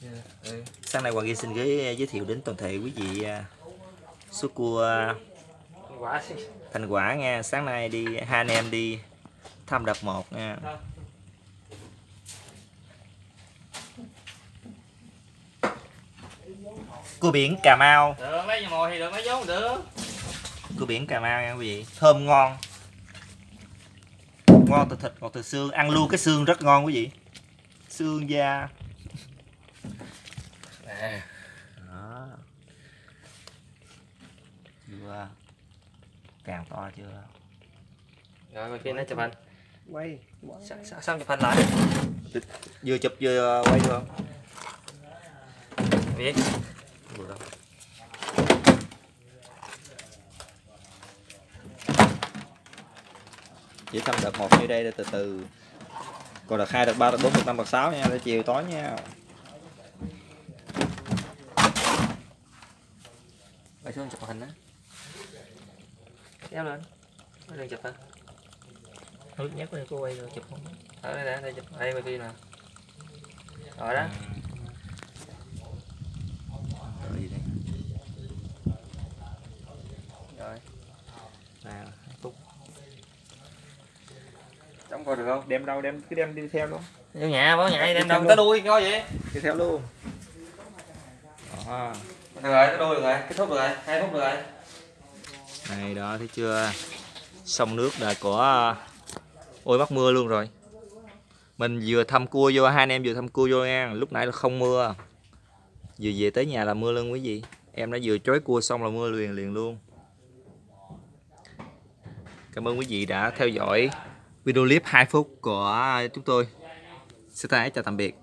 Sáng nay Hoàng Ghi xin giới thiệu đến toàn thể quý vị số cua thành quả nha. Sáng nay hai anh em đi thăm đập 1 nha. Cua biển Cà Mau. Được, lấy mồi thì được, lấy vốn được. Cua biển Cà Mau nha quý vị, thơm ngon. Ngon từ thịt, ngọt từ xương, ăn luôn cái xương rất ngon quý vị. Xương da. Đó. Chưa. Càng to chưa? Rồi ngoài kia nó chụp hình. Quay. Sao chụp hình lại? Vừa chụp vừa quay được không? Biết. Vừa đâu. Chỉ thăm đợt 1 như đây để từ từ. Còn đợt 2, đợt 3, đợt 4, đợt 5, đợt 6 nha, để chiều tối nha. Quay xuống chụp hình á. Kéo lên. Nó đang chụp hả? Nhắc cô quay rồi chụp không? Ở đây nè, đây chụp. Đây quay phim nè. Rồi đó. Rồi gì đây? Rồi. Nè, 2 phút. Chống coi được không? Đem đâu, cứ đem đi theo luôn. Vô nhà, báo nhà đem đâu tới đuôi coi vậy. Đi theo luôn. Đó. Được rồi, tới đuôi được rồi, kết thúc được rồi, 2 phút được rồi. Này đó, thấy chưa? Sông nước đã có ôi bắt mưa luôn rồi. Mình vừa thăm cua vô, hai anh em vừa thăm cua vô nha. Lúc nãy là không mưa. Vừa về tới nhà là mưa luôn quý vị. Em đã vừa trói cua xong là mưa liền luôn. Cảm ơn quý vị đã theo dõi video clip 2 phút của chúng tôi. Xin chào tạm biệt.